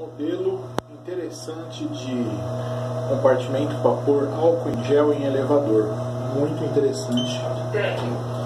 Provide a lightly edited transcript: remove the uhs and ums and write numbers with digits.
Modelo interessante de compartimento para pôr álcool em gel em elevador. Muito interessante.